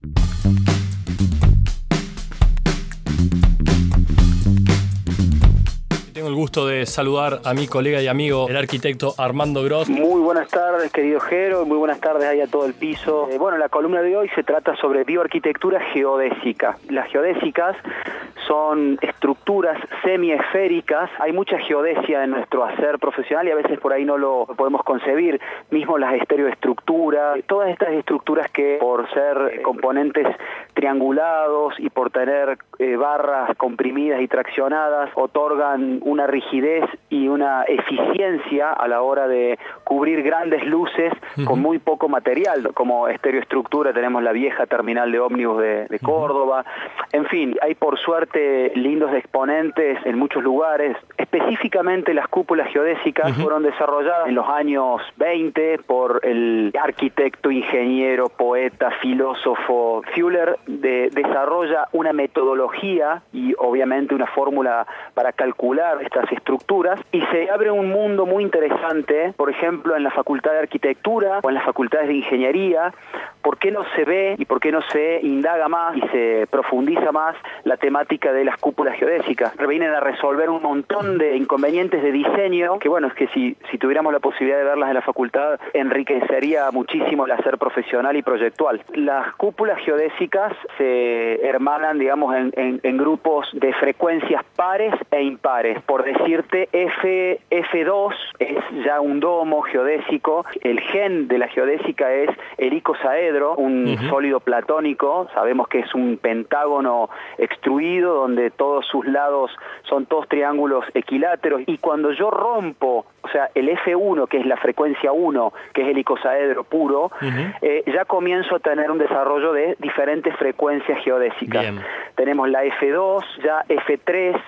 Tengo el gusto de saludar a mi colega y amigo, el arquitecto Armando Gross. Muy buenas tardes, querido Jero, muy buenas tardes ahí a todo el piso. Bueno, la columna de hoy se trata sobre bioarquitectura geodésica. Las geodésicas son estructuras semiesféricas. Hay mucha geodesia en nuestro hacer profesional y a veces por ahí no lo podemos concebir. Mismo las estereoestructuras, todas estas estructuras que por ser componentes triangulados y por tener barras comprimidas y traccionadas otorgan una rigidez y una eficiencia a la hora de cubrir grandes luces con muy poco material. Como estereoestructura tenemos la vieja terminal de ómnibus de Córdoba. En fin, hay por suerte lindos exponentes en muchos lugares. Específicamente las cúpulas geodésicas fueron desarrolladas en los años 20 por el arquitecto, ingeniero, poeta, filósofo Fuller. Desarrolla una metodología y obviamente una fórmula para calcular estas estructuras y se abre un mundo muy interesante, por ejemplo en la Facultad de Arquitectura o en las facultades de Ingeniería. ¿Por qué no se ve y por qué no se indaga más y se profundiza más la temática de las cúpulas geodésicas? Vienen a resolver un montón de inconvenientes de diseño que, bueno, es que si tuviéramos la posibilidad de verlas en la facultad, enriquecería muchísimo el hacer profesional y proyectual. Las cúpulas geodésicas se hermanan, digamos, en grupos de frecuencias pares e impares. Por decirte, F2 es ya un domo geodésico. El gen de la geodésica es el icosaedro, un sólido platónico. Sabemos que es un pentágono extruido donde todos sus lados son todos triángulos equiláteros. Y cuando yo rompo, o sea, el F1, que es la frecuencia 1, que es el icosaedro puro, ya comienzo a tener un desarrollo de diferentes frecuencias geodésicas. Bien. Tenemos la F2, ya F3,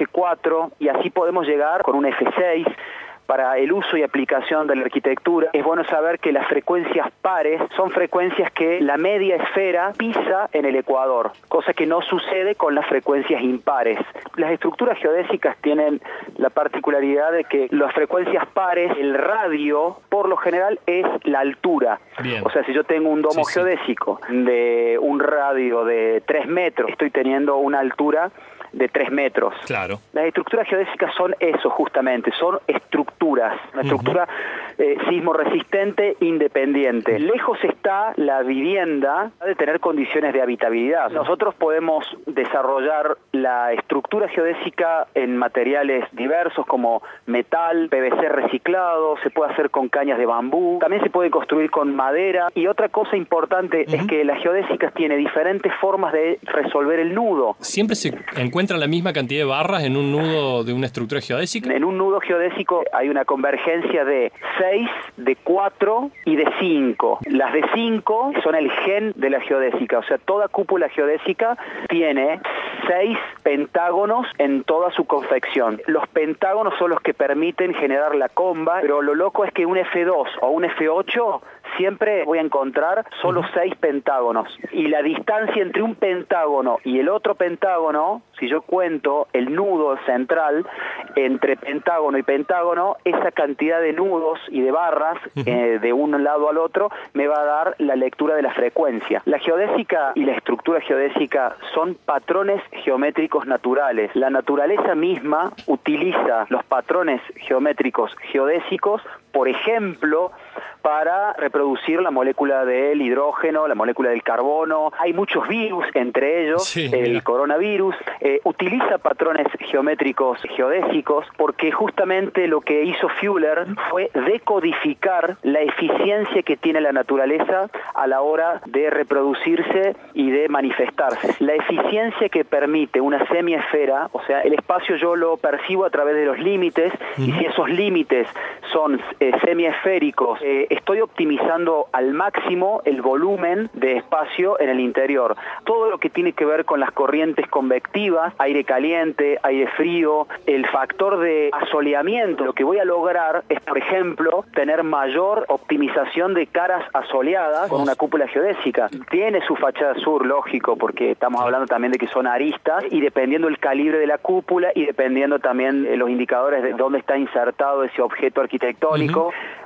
F4, y así podemos llegar con un F6. Para el uso y aplicación de la arquitectura, es bueno saber que las frecuencias pares son frecuencias que la media esfera pisa en el ecuador, cosa que no sucede con las frecuencias impares. Las estructuras geodésicas tienen la particularidad de que las frecuencias pares, el radio, por lo general, es la altura. Bien. O sea, si yo tengo un domo geodésico de un radio de 3 metros, estoy teniendo una altura de 3 metros. Claro. Las estructuras geodésicas son eso justamente, son estructuras, una estructura sismo resistente, independiente. Lejos está la vivienda de tener condiciones de habitabilidad. Nosotros podemos desarrollar la estructura geodésica en materiales diversos como metal, PVC reciclado, se puede hacer con cañas de bambú, también se puede construir con madera. Y otra cosa importante es que la geodésica tiene diferentes formas de resolver el nudo. ¿Siempre se encuentra la misma cantidad de barras en un nudo de una estructura geodésica? En un nudo geodésico hay una convergencia de 6, de 4 y de 5. Las de 5 son el gen de la geodésica, o sea, toda cúpula geodésica tiene 6 pentágonos en toda su confección. Los pentágonos son los que permiten generar la comba, pero lo loco es que un F2 o un F8 siempre voy a encontrar solo 6 pentágonos. Y la distancia entre un pentágono y el otro pentágono, si yo cuento el nudo central entre pentágono y pentágono, esa cantidad de nudos y de barras de un lado al otro me va a dar la lectura de la frecuencia. La geodésica y la estructura geodésica son patrones geométricos naturales. La naturaleza misma utiliza los patrones geométricos geodésicos, por ejemplo, para reproducir la molécula del hidrógeno, la molécula del carbono. Hay muchos virus, entre ellos el coronavirus. Utiliza patrones geométricos geodésicos porque justamente lo que hizo Fuller fue decodificar la eficiencia que tiene la naturaleza a la hora de reproducirse y de manifestarse. La eficiencia que permite una semiesfera, o sea, el espacio yo lo percibo a través de los límites, y si esos límites son semiesféricos, estoy optimizando al máximo el volumen de espacio en el interior. Todo lo que tiene que ver con las corrientes convectivas, aire caliente, aire frío, el factor de asoleamiento, lo que voy a lograr es, por ejemplo, tener mayor optimización de caras asoleadas con una cúpula geodésica. Tiene su fachada sur, lógico, porque estamos hablando también de que son aristas, y dependiendo el calibre de la cúpula y dependiendo también los indicadores de dónde está insertado ese objeto arquitectónico,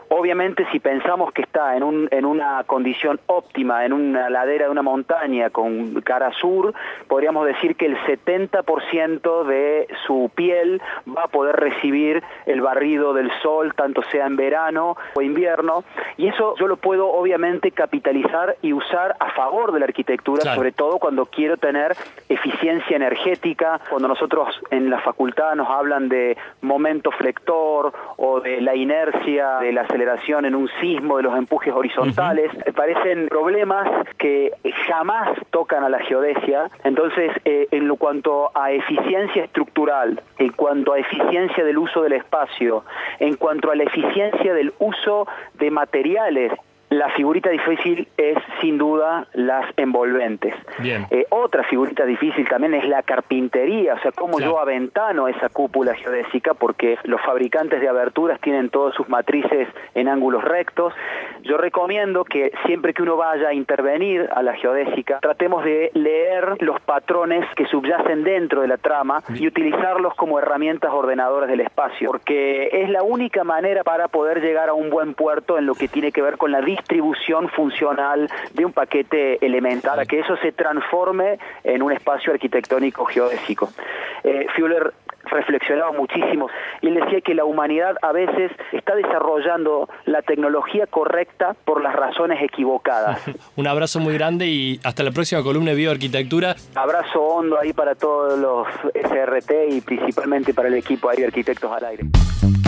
Obviamente, si pensamos que está en una condición óptima, en una ladera de una montaña con cara sur, podríamos decir que el 70% de su piel va a poder recibir el barrido del sol, tanto sea en verano o invierno, y eso yo lo puedo obviamente capitalizar y usar a favor de la arquitectura, claro, sobre todo cuando quiero tener eficiencia energética, cuando nosotros en la facultad nos hablan de momento flector o de la inercia de la aceleración en un sismo, de los empujes horizontales, parecen problemas que jamás tocan a la geodesia. Entonces, en lo cuanto a eficiencia estructural, en cuanto a eficiencia del uso del espacio, en cuanto a la eficiencia del uso de materiales, la figurita difícil es sin duda las envolventes. Bien. Otra figurita difícil también es la carpintería, o sea, cómo claro, yo aventano esa cúpula geodésica, porque los fabricantes de aberturas tienen todas sus matrices en ángulos rectos. Yo recomiendo que siempre que uno vaya a intervenir a la geodésica, tratemos de leer los patrones que subyacen dentro de la trama y utilizarlos como herramientas ordenadoras del espacio, porque es la única manera para poder llegar a un buen puerto en lo que tiene que ver con la distribución funcional de un paquete elemental, a que eso se transforme en un espacio arquitectónico geodésico. Feuler reflexionaba muchísimo y él decía que la humanidad a veces está desarrollando la tecnología correcta por las razones equivocadas. Un abrazo muy grande y hasta la próxima columna de Bioarquitectura. Abrazo hondo ahí para todos los SRT y principalmente para el equipo de Arquitectos al Aire.